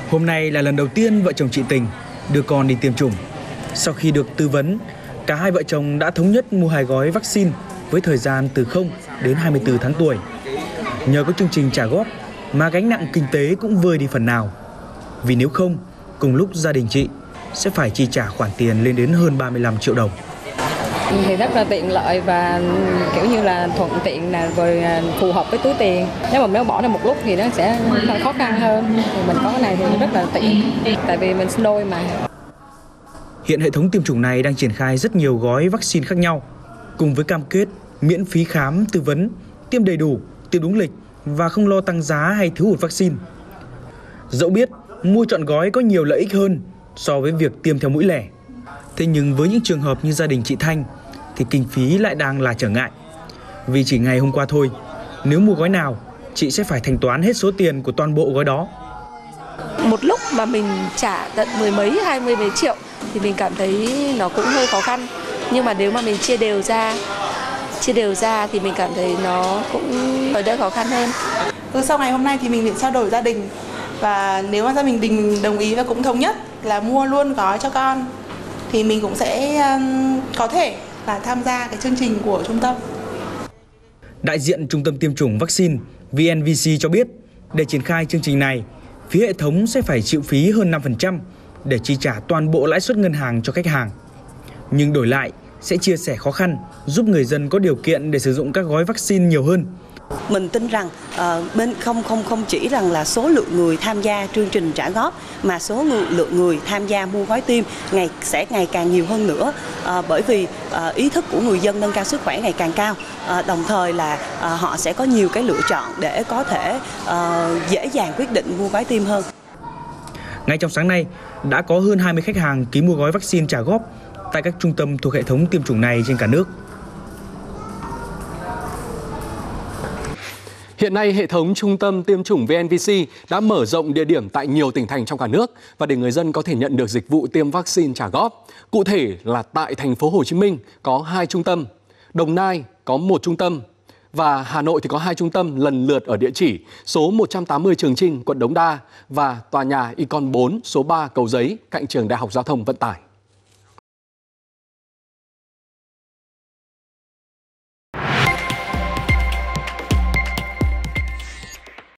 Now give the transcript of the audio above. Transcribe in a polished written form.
Hôm nay là lần đầu tiên vợ chồng chị Tình đưa con đi tiêm chủng. Sau khi được tư vấn, cả hai vợ chồng đã thống nhất mua 2 gói vaccine với thời gian từ 0 đến 24 tháng tuổi. Nhờ có chương trình trả góp mà gánh nặng kinh tế cũng vơi đi phần nào. Vì nếu không, cùng lúc gia đình chị sẽ phải chi trả khoản tiền lên đến hơn 35 triệu đồng. Thì rất là tiện lợi và kiểu như là thuận tiện là rồi phù hợp với túi tiền. Nếu bỏ ra một lúc thì nó sẽ khó khăn hơn. Thì mình có cái này thì rất là tiện, tại vì mình sinh đôi mà. Hiện hệ thống tiêm chủng này đang triển khai rất nhiều gói vaccine khác nhau, cùng với cam kết miễn phí khám, tư vấn, tiêm đầy đủ, tiêm đúng lịch và không lo tăng giá hay thiếu hụt vaccine. Dẫu biết mua trọn gói có nhiều lợi ích hơn so với việc tiêm theo mũi lẻ, thế nhưng với những trường hợp như gia đình chị Thanh thì kinh phí lại đang là trở ngại. Vì chỉ ngày hôm qua thôi, nếu mua gói nào, chị sẽ phải thanh toán hết số tiền của toàn bộ gói đó. Một lúc mà mình trả tận 10 mấy, 20 mấy triệu thì mình cảm thấy nó cũng hơi khó khăn. Nhưng mà nếu mà mình chia đều ra thì mình cảm thấy nó cũng đỡ khó khăn hơn. Sau ngày hôm nay thì mình định trao đổi gia đình, và nếu mà gia đình đồng ý và cũng thống nhất là mua luôn gói cho con thì mình cũng sẽ có thể là tham gia cái chương trình của trung tâm. Đại diện Trung tâm Tiêm chủng Vaccine VNVC cho biết, để triển khai chương trình này, phía hệ thống sẽ phải chịu phí hơn 5% để chi trả toàn bộ lãi suất ngân hàng cho khách hàng. Nhưng đổi lại sẽ chia sẻ khó khăn, giúp người dân có điều kiện để sử dụng các gói vaccine nhiều hơn. Mình tin rằng không chỉ rằng là số lượng người tham gia chương trình trả góp mà số lượng người tham gia mua gói tiêm sẽ ngày càng nhiều hơn nữa, bởi vì ý thức của người dân nâng cao sức khỏe ngày càng cao, đồng thời là họ sẽ có nhiều cái lựa chọn để có thể dễ dàng quyết định mua gói tiêm hơn. Ngay trong sáng nay, đã có hơn 20 khách hàng ký mua gói vaccine trả góp tại các trung tâm thuộc hệ thống tiêm chủng này trên cả nước. Hiện nay, hệ thống Trung tâm Tiêm chủng VNVC đã mở rộng địa điểm tại nhiều tỉnh thành trong cả nước và để người dân có thể nhận được dịch vụ tiêm vaccine trả góp. Cụ thể là tại thành phố Hồ Chí Minh có 2 trung tâm, Đồng Nai có 1 trung tâm và Hà Nội thì có 2 trung tâm lần lượt ở địa chỉ số 180 Trường Chinh, quận Đống Đa và tòa nhà Icon 4, số 3 Cầu Giấy, cạnh trường Đại học Giao thông Vận tải.